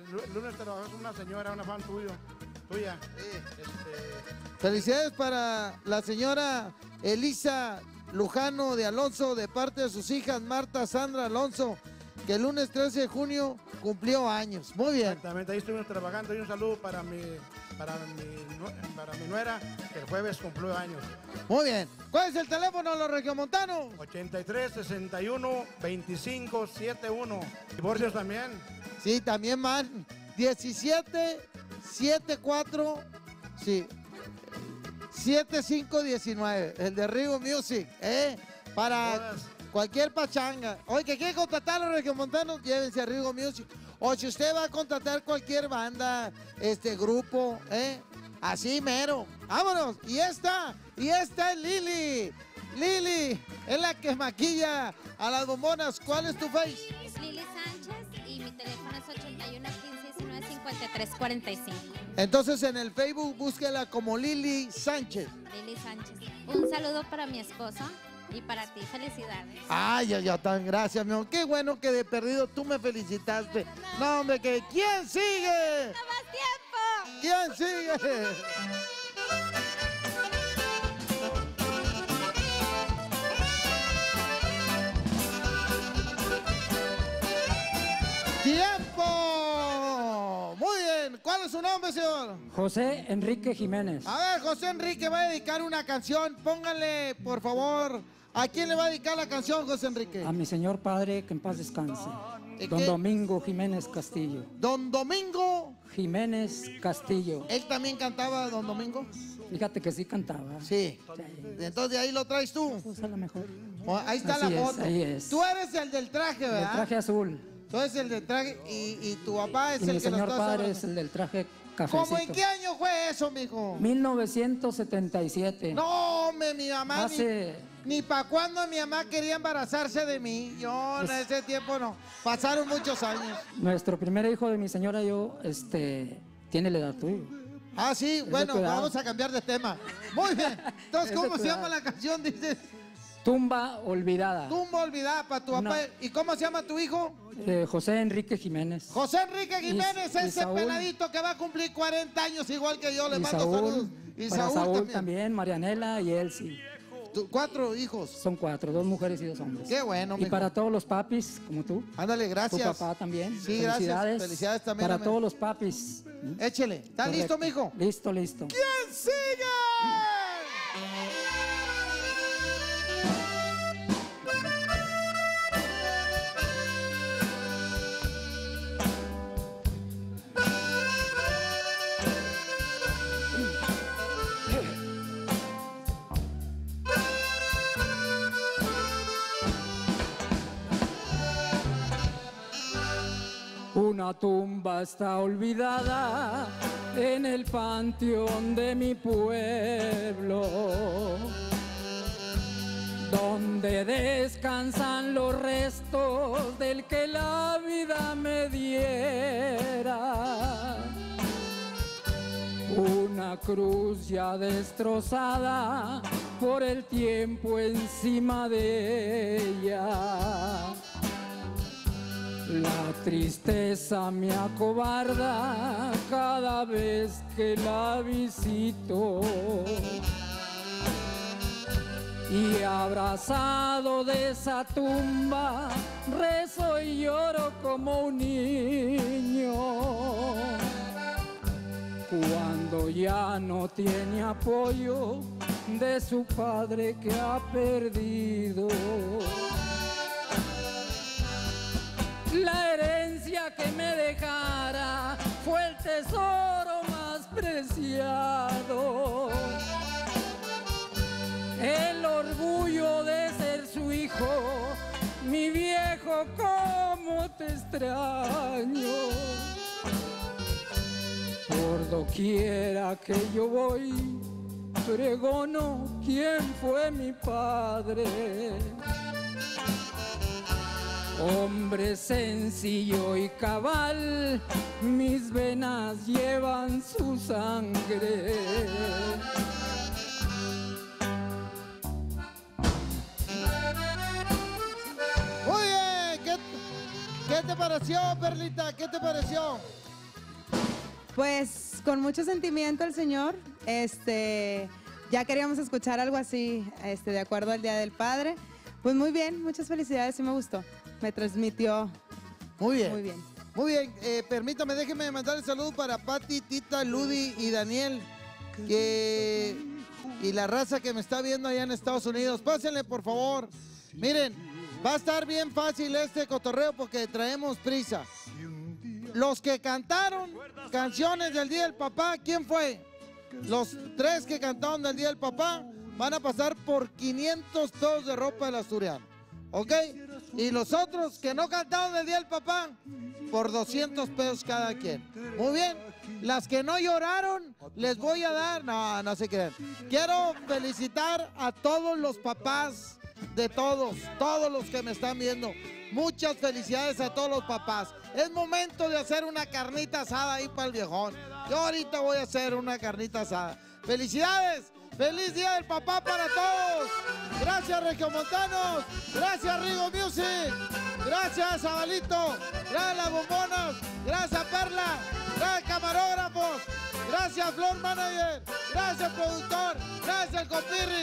lunes trabajó con una señora, una fan tuya. Felicidades para la señora Elisa Lujano de Alonso, de parte de sus hijas Marta, Sandra, Alonso, que el lunes 13 de junio cumplió años. Muy bien. Exactamente, ahí estuvimos trabajando. Y un saludo para mi nuera, que el jueves cumplió años. Muy bien. ¿Cuál es el teléfono de los regiomontanos? 83 61 25 71. Divorcios también. Sí, también man. 17 74 sí 7519, el de Rigo Music, para Todas. cualquier pachanga. Oye, que quiere contratar a los regiomontanos, llévense a Rigo Music. O si usted va a contratar cualquier banda, grupo, así mero. Vámonos. Y esta es Lili. Lili es la que maquilla a las bombonas. ¿Cuál es tu face? Es Lili Sánchez y mi teléfono es 81 15 19 53 45. Entonces en el Facebook búsquela como Lili Sánchez. Lili Sánchez. Un saludo para mi esposo y para ti. Felicidades. Ay, tan gracias, mi amor. Qué bueno que de perdido tú me felicitaste. No, hombre, que ¿quién sigue? ¡No más tiempo! ¿Quién sigue? ¡Tiempo! Muy bien. ¿Cuál es su nombre, señor? José Enrique Jiménez. A ver, José Enrique va a dedicar una canción. Póngale, por favor. ¿A quién le va a dedicar la canción, José Enrique? A mi señor padre, que en paz descanse. Don ¿Qué? Domingo Jiménez Castillo. Don Domingo. Jiménez Castillo. ¿Él también cantaba, Don Domingo? Fíjate que sí cantaba. Sí. Entonces de ahí lo traes tú. Pues a lo mejor. Ahí está Así la es, foto. ahí es. Tú eres el del traje, El ¿verdad? traje azul. Tú eres el del traje y tu papá es Y el mi que lo señor está padre hablando. es el del traje cafecito. ¿Cómo en qué año fue eso, mijo? 1977. No, mi mamá Hace... ni para cuando mi mamá quería embarazarse de mí. Yo en ese tiempo no. Pasaron muchos años. Nuestro primer hijo de mi señora y yo, tiene la edad tuya. Ah, sí, bueno, cuidado. vamos a cambiar de tema. Muy bien. Entonces, Es de ¿cómo se cuidado. llama la canción? Dices, Tumba olvidada. Tumba olvidada para tu papá. No. ¿Y cómo se llama tu hijo? José Enrique Jiménez. José Enrique Jiménez, Y ese Saúl. peladito que va a cumplir 40 años igual que yo. Le Y mando Saúl, saludos. Y para Saúl, Saúl también, Marianela y Elsie. 4 hijos. Son 4, 2 mujeres y 2 hombres. Qué bueno, Y mijo. para todos los papis, como tú. Ándale, gracias. Tu papá también. Sí, Felicidades. gracias. Felicidades también. Para amigo. todos los papis. Échele. ¿Está Correcto. listo, mijo? Listo, listo. ¿Quién sigue? Una tumba está olvidada en el panteón de mi pueblo, donde descansan los restos del que la vida me diera. Una cruz ya destrozada por el tiempo encima de ella. La tristeza me acobarda cada vez que la visito. Y abrazado de esa tumba, rezo y lloro como un niño. Cuando ya no tiene apoyo de su padre que ha perdido. La herencia que me dejara fue el tesoro más preciado. El orgullo de ser su hijo, mi viejo, cómo te extraño. Por doquiera que yo voy, pregono quién fue mi padre. Hombre sencillo y cabal, mis venas llevan su sangre. Muy bien. ¿Qué te pareció, Perlita? ¿Qué te pareció? Pues con mucho sentimiento el Señor, ya queríamos escuchar algo así, de acuerdo al Día del Padre. Pues muy bien, muchas felicidades, sí me gustó. Me transmitió Muy bien. muy bien. Muy bien, permítame, déjeme mandar el saludo para Pati, Tita, Ludi y Daniel, y la raza que me está viendo allá en Estados Unidos. Pásenle, por favor. Miren, va a estar bien fácil este cotorreo porque traemos prisa. Los que cantaron canciones del Día del Papá, ¿quién fue? Los 3 que cantaron del Día del Papá van a pasar por 500 pesos de ropa del Asturiano, ¿ok? Y los otros que no cantaron del Día del Papá, por 200 pesos cada quien. Muy bien. Las que no lloraron, les voy a dar... No, no se crean. Quiero felicitar a todos los papás de todos los que me están viendo. Muchas felicidades a todos los papás. Es momento de hacer una carnita asada ahí para el viejón. Yo ahorita voy a hacer una carnita asada. ¡Felicidades! ¡Feliz Día del Papá para todos! Gracias, Regiomontanos. Gracias, Rigo Music. Gracias, Zabalito. Gracias, Las Bombonas. Gracias, Perla. Gracias, camarógrafos. Gracias, Flor Manager. Gracias, productor. Gracias, el compirri.